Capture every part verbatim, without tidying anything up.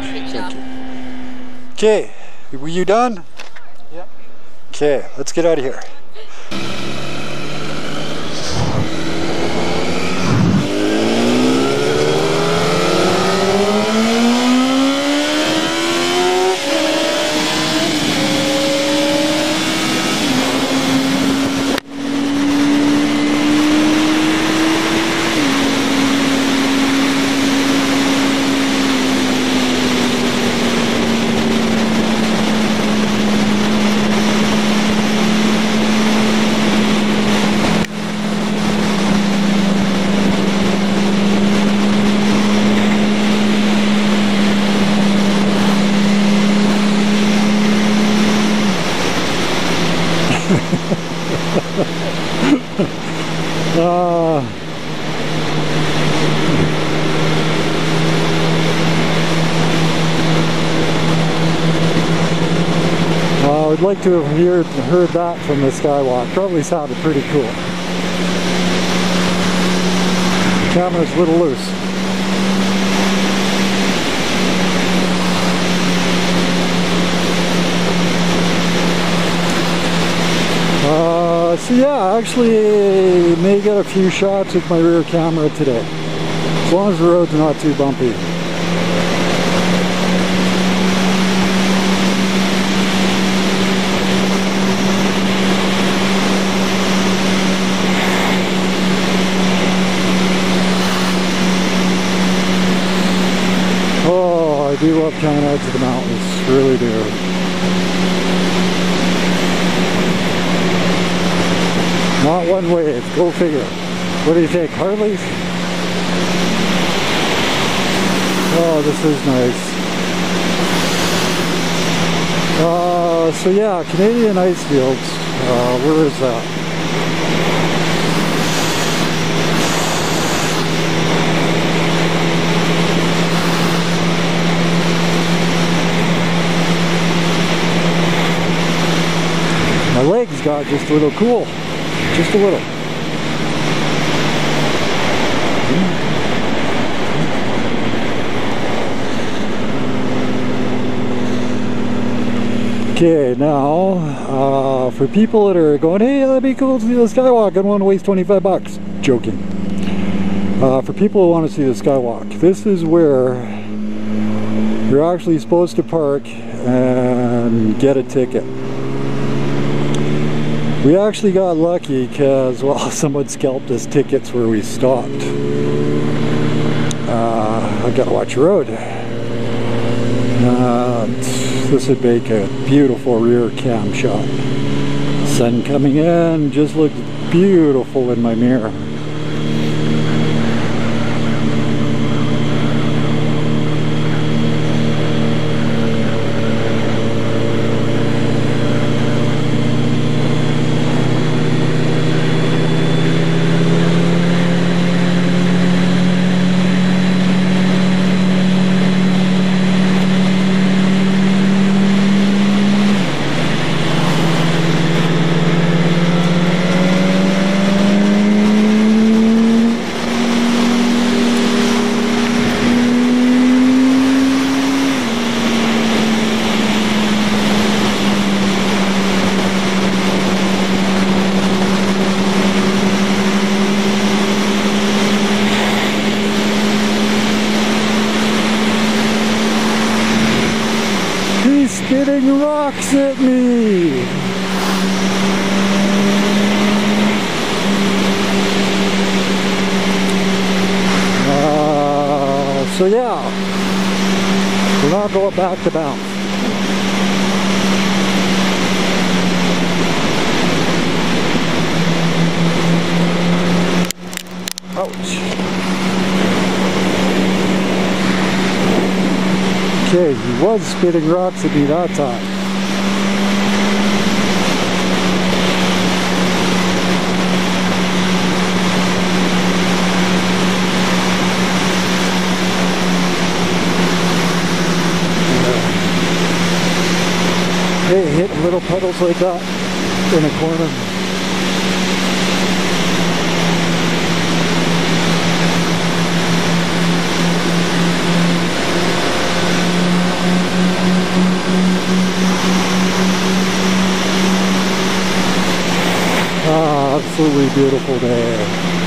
Thank you. Okay, were you done? Yep. Okay, let's get out of here. uh, uh, I'd like to have heard, heard that from the Skywalk. Probably sounded pretty cool. The camera's a little loose. Uh, so yeah, actually may get a few shots with my rear camera today, as long as the road's not too bumpy. Oh, I do love coming out to the mountains, really do. Not one way, go figure. What do you think, Harleys? Oh, this is nice. Uh, so yeah, Canadian ice fields. Uh, where is that? My legs got just a little cool. Just a little. Okay, now, uh, for people that are going, hey, that'd be cool to see the Skywalk, I don't want to waste twenty-five bucks. Joking. Uh, for people who want to see the Skywalk, this is where you're actually supposed to park and get a ticket. We actually got lucky because, well, someone scalped us tickets where we stopped. Uh, I gotta watch the road. Uh, this would make a beautiful rear cam shot. Sun coming in just looks beautiful in my mirror. Spitting rocks at me! Uh, so yeah, we're not going back to bounce. Ouch. Okay, he was spitting rocks at me that time. Hey, hitting little puddles like that in a corner. beautiful day.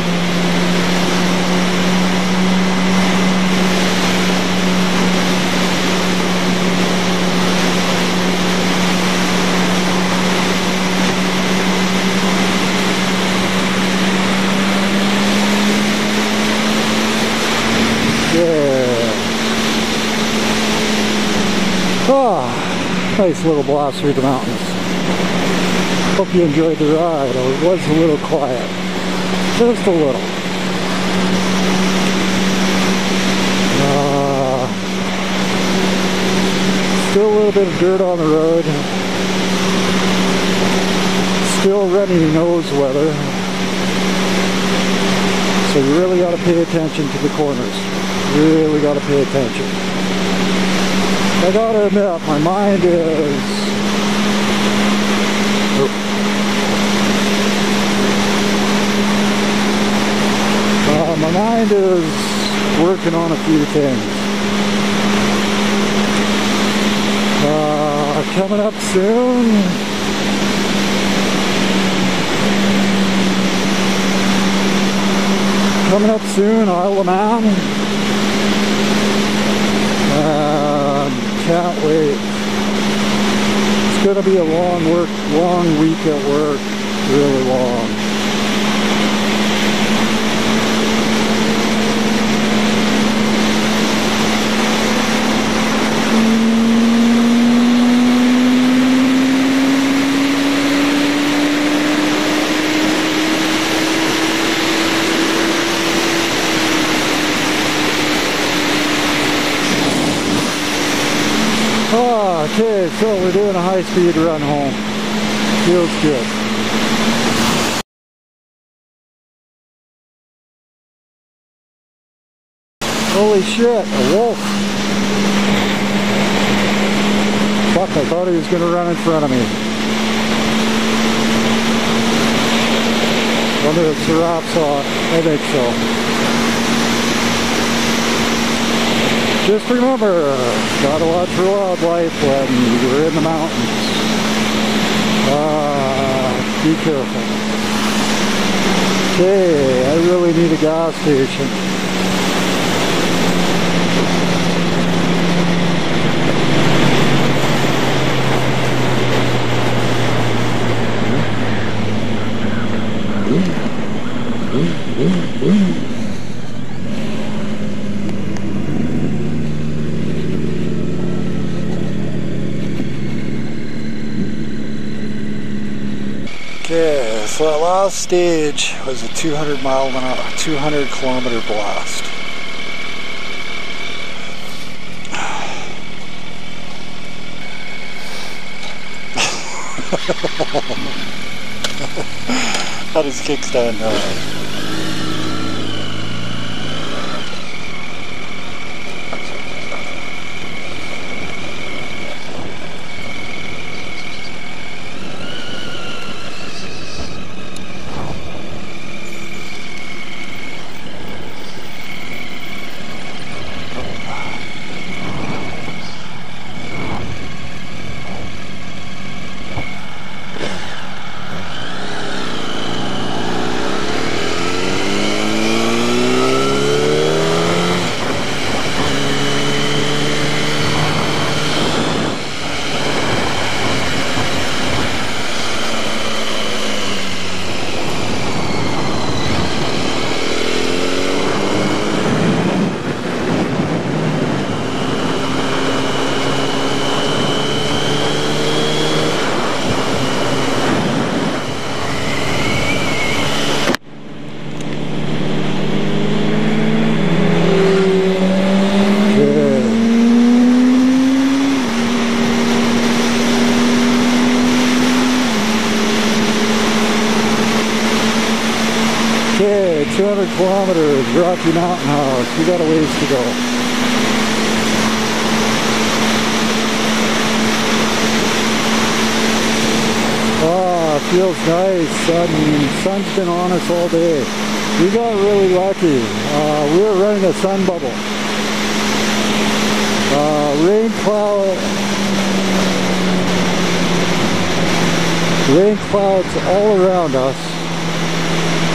Ah, nice little blast through the mountains. Hope you enjoyed the ride. It was a little quiet. Just a little. Uh, still a little bit of dirt on the road. Still runny nose weather. So you really got to pay attention to the corners. Really got to pay attention. I gotta admit, my mind is uh, my mind is working on a few things. Uh, coming up soon. Coming up soon, Isle of Man. Uh, Can't wait. It's gonna be a long work, long week at work, really long. Okay, so we're doing a high-speed run home. Feels good. Holy shit, a wolf. Fuck, I thought he was going to run in front of me. Wonder if giraffe saw it. I think so. Just remember, gotta watch for wildlife when you're in the mountains. Uh, be careful. Okay, I really need a gas station. Okay, so that last stage was a two hundred mile an hour, two hundred kilometer blast. How does kickstand now? two hundred kilometers, Rocky Mountain House. We got a ways to go. Ah, feels nice. Sun, sun's been on us all day. We got really lucky. Uh, we were running a sun bubble. Uh, rain cloud, rain clouds all around us.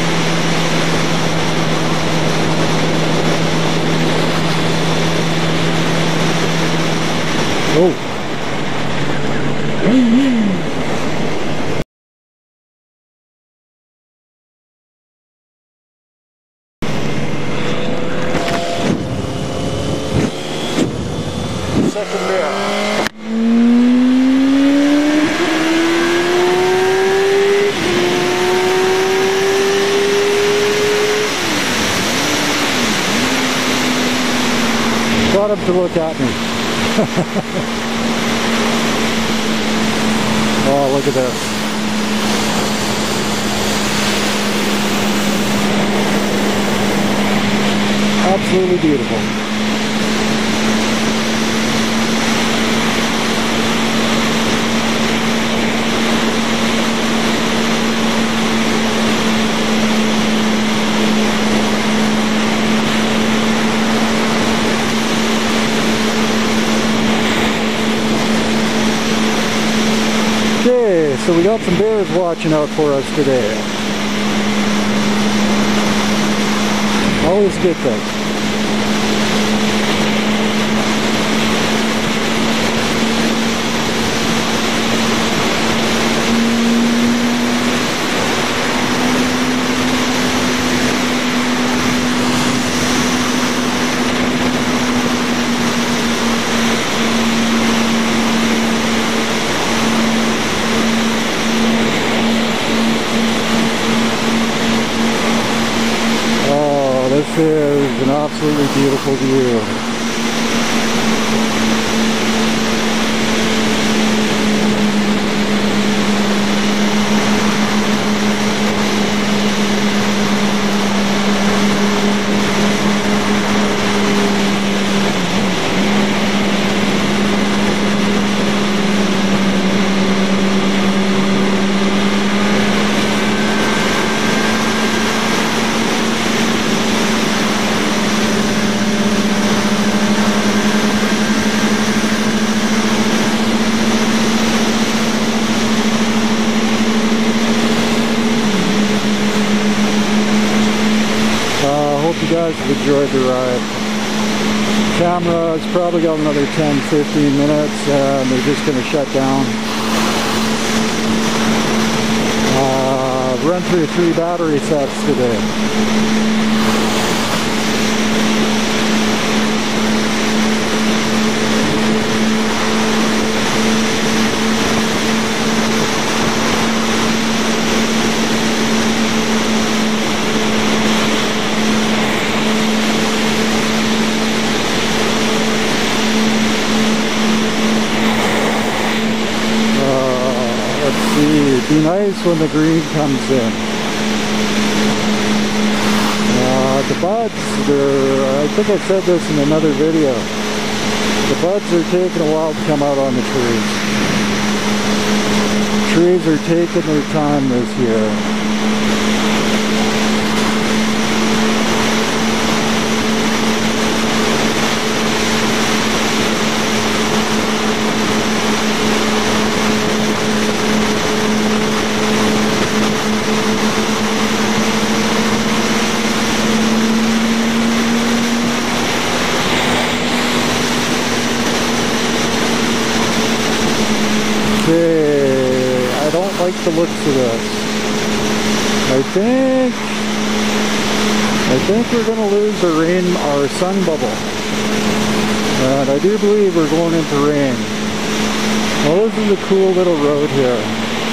him to look at me. Oh, look at this. Absolutely beautiful. Okay, so we got some bears watching out for us today. Always a good thing. This is an absolutely beautiful view. You guys have enjoyed the ride. The camera's probably got another ten fifteen minutes and they're just going to shut down. Uh, run through three battery sets today. It'd be nice when the green comes in. Uh, the buds, I think I said this in another video, the buds are taking a while to come out on the trees. Trees are taking their time this year. Okay, I don't like the looks of this. I think, I think we're going to lose our rain, our sun bubble. And I do believe we're going into rain. Well, this is a cool little road here.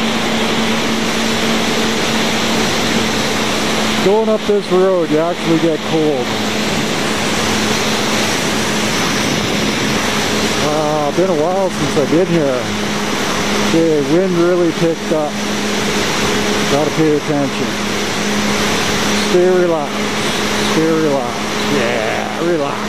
Going up this road, you actually get cold. Uh, been a while since I've been here. Okay, wind really picked up. Gotta pay attention. Stay relaxed. Stay relaxed. Yeah, relax.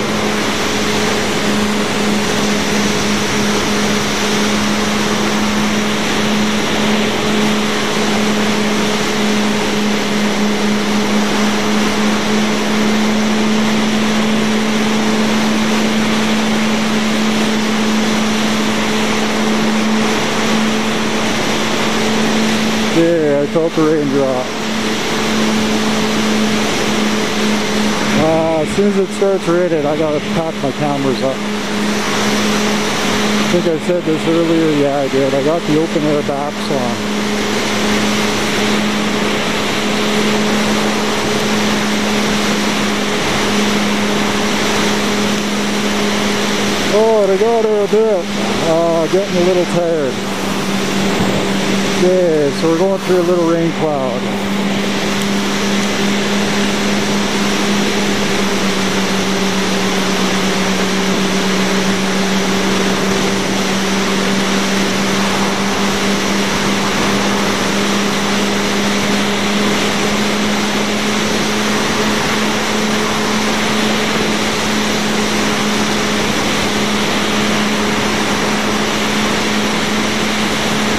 Yeah, I felt the raindrop. Uh, as soon as it starts raining, I gotta pack my cameras up. I think I said this earlier. Yeah, I did. I got the open air backs on. Oh, I got her a bit. Uh, getting a little tired. Okay, so we're going through a little rain cloud.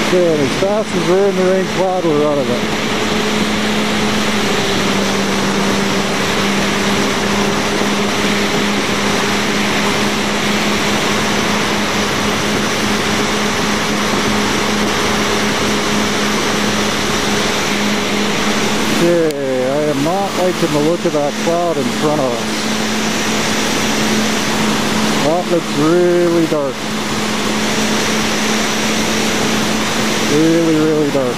Okay, and as fast as we're in the rain cloud, we're out of it. Okay, I am not liking the look of that cloud in front of us. That looks really dark. Really, really dark.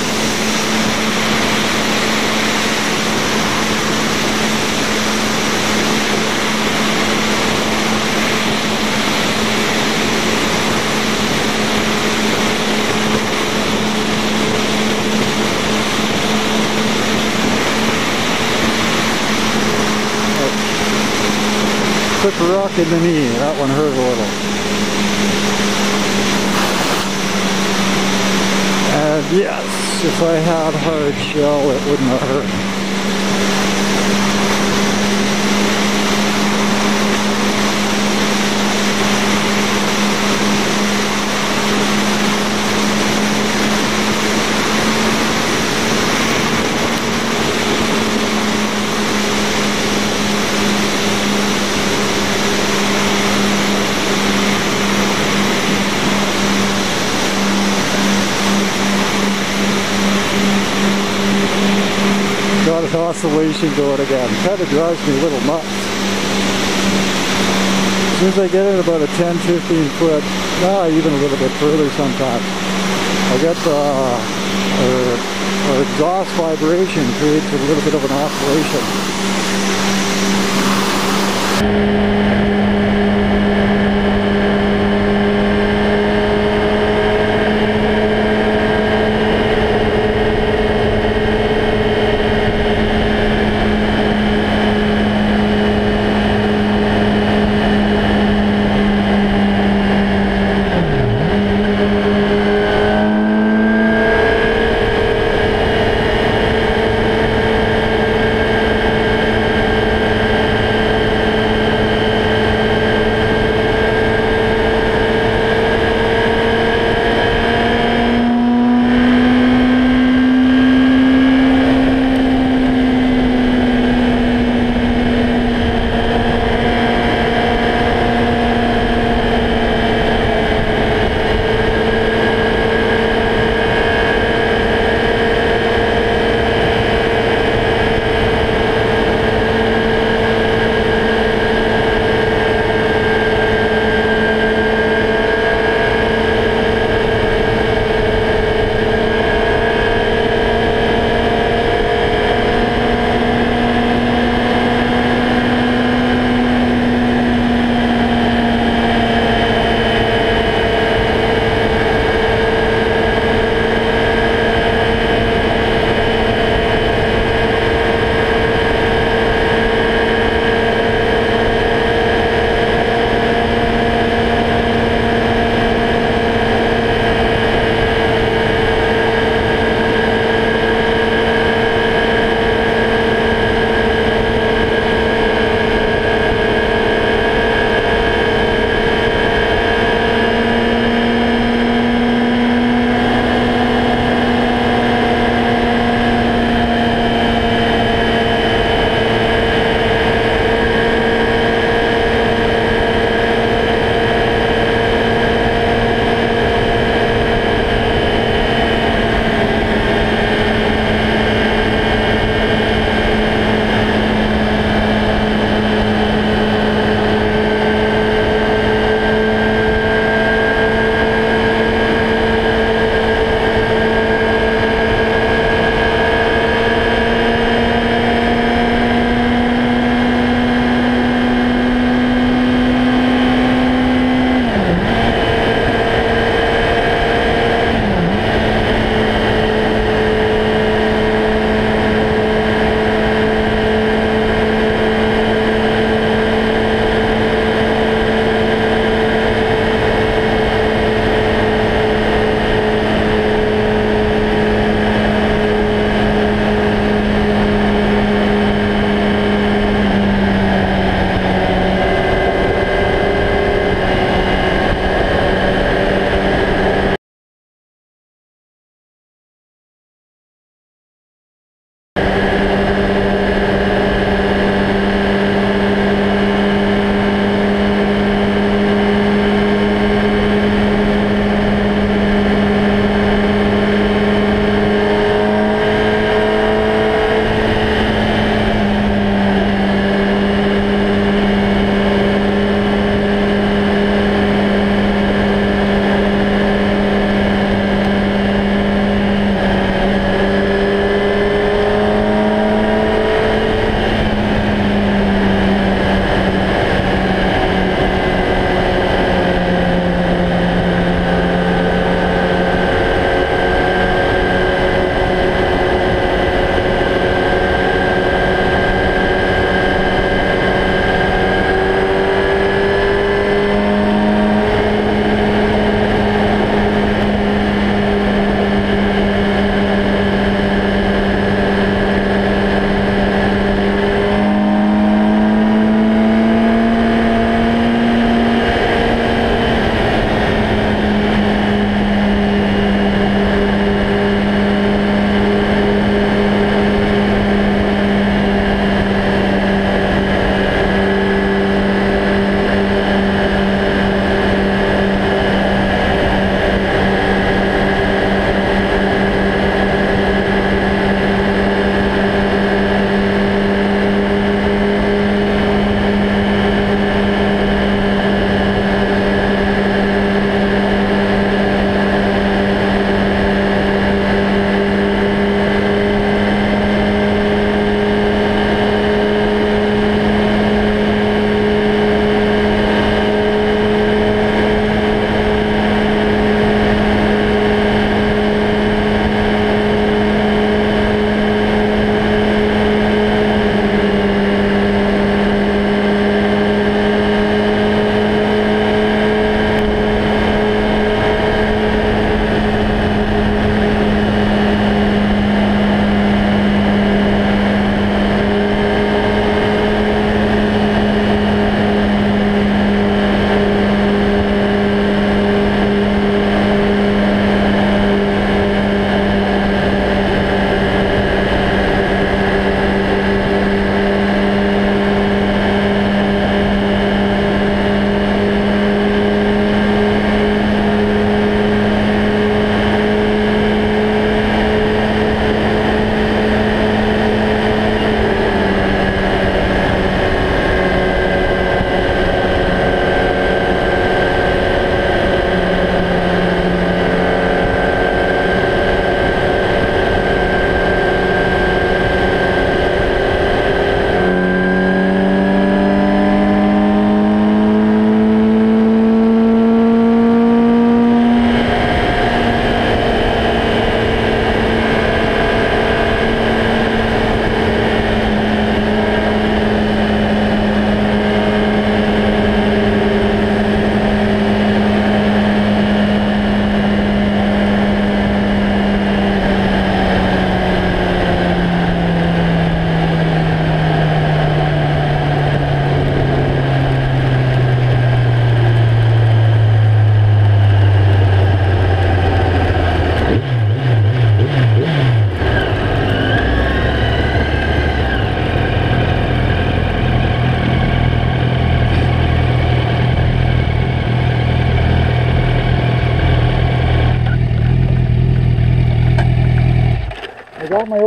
Took a rock in the knee. That one hurt a little. And yes, if I had hard shell, it wouldn't have hurt. Got an oscillation going again. Kind of drives me a little nuts. As soon as I get in about a ten fifteen foot, nah, even a little bit further sometimes, I get the uh, or exhaust vibration creates a little bit of an oscillation.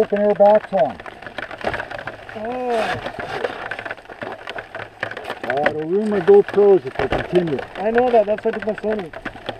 Open air back on. Oh. Uh, it'll ruin my GoPros if I continue. I know that, that's why I took my Sony.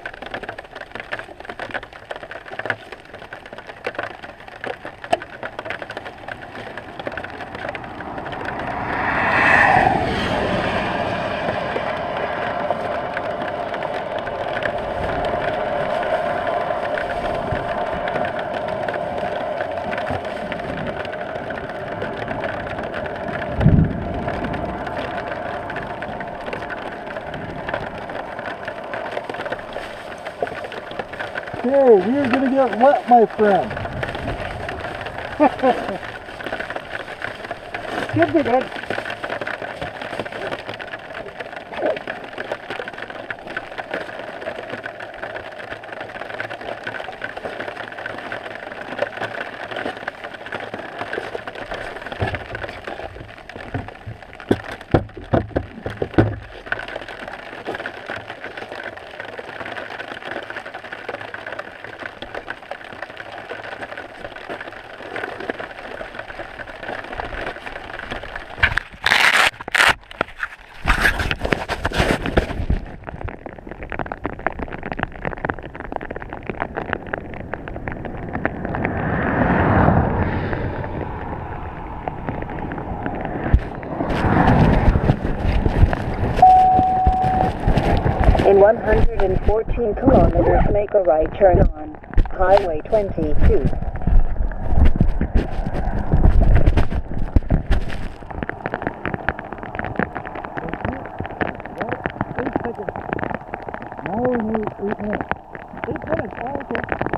Okay, we are going to get wet, my friend. Good, good, good. In one hundred fourteen kilometers, make a right turn on Highway twenty-two. Now we need eight minutes. Eight minutes, oh, okay.